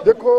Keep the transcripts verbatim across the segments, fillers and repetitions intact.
देखो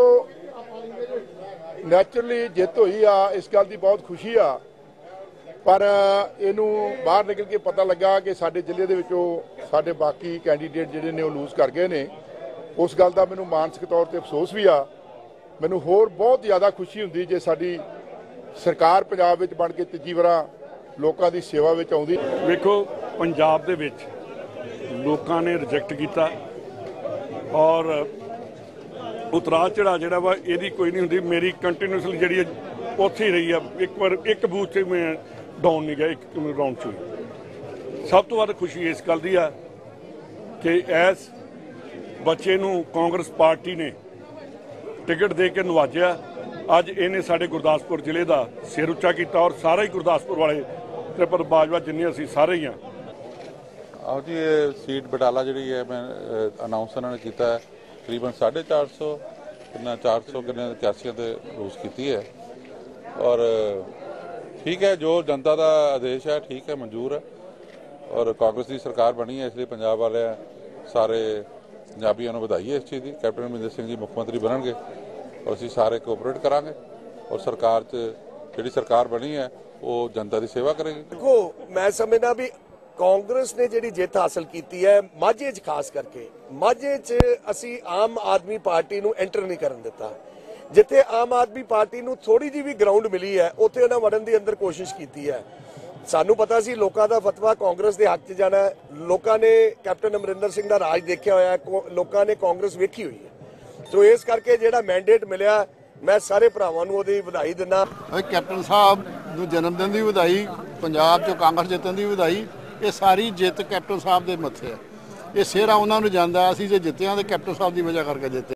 नैचुरली जित हुई आ, इस गल की बहुत खुशी आ, पर इनू बाहर निकल के पता लगा कि साडे जिले दे विचों साडे बाकी कैंडीडेट जिहड़े ने लूज कर गए ने। उस गल का मैनू मानसिक तौर पर अफसोस भी आ। मैनू होर बहुत ज़्यादा खुशी हुंदी जे साडी सरकार पंजाब विच बन के तीजी वार लोकां दी सेवा विच आउंदी। वेखो पंजाब दे विच लोकां ने रिजेक्ट किया और उतरा चढ़ा जिहड़ा वा इहदी कोई नहीं हुंदी। मेरी कंटीन्यूसली जिहड़ी उत्थे ही रही है, एक बार एक बूथ से मैं डाउन नहीं गया एक राउंड च। सब तो वध खुशी इस गल दी है कि इस बच्चे नूं कांग्रेस पार्टी ने टिकट दे के नवाजिया। अज इन्हें साडे गुरदासपुर जिले का सिर उच्चा किया और सारा ही गुरदासपुर वाले ते पर बाजवा जिन्ने असीं सारे ही हाँ। आओ जी, ये सीट बटाला जी है मैं अनाउंस उन्होंने किया है तकरीबन साढ़े चार सौ कितना चार सौ किन्ने इक्यासी लूज की है। और ठीक है, जो जनता का आदेश है ठीक है, मंजूर है। और कांग्रेस की सरकार बनी है, इसलिए पंजाब वाले सारे पंजाबियों को बधाई है इस चीज़ की। कैप्टन अमरिंदर सिंह जी मुख्य मंत्री बननगे और असीं सारे कोऑपरेट करांगे और सरकार जी सरकार बनी है वो जनता की सेवा करेगी। देखो मैं समझना भी कांग्रेस ने जी जित हासिल की है माझे च, खास करके माझे च असी आम आदमी पार्टी नूं एंटर नहीं करन दिता। जिथे आम आदमी पार्टी नूं थोड़ी जी भी ग्राउंड मिली है उत्थे उन्हें वड़न की अंदर कोशिश की है। सानू पता सी लोगों का फतवा कांग्रेस के हक च जाना है। लोगों ने कैप्टन अमरिंदर सिंह का राज देखा होया, लोगों ने कांग्रेस वेखी हुई है। तो इस करके जिहड़ा मैंडेट मिलिया मैं सारे भरावां नूं ओहदी वधाई दिंदा। कैप्टन साहब नूं जन्मदिन की वधाई, पंजाब चों कांग्रेस जितन की वधाई। ये सारी जित कैप्टन साहब के मत्थे है, ये सेहरा उन्होंने जांदा। असीं जे जित्ते हां ते कैप्टन साहब की वजह करके जित्ते।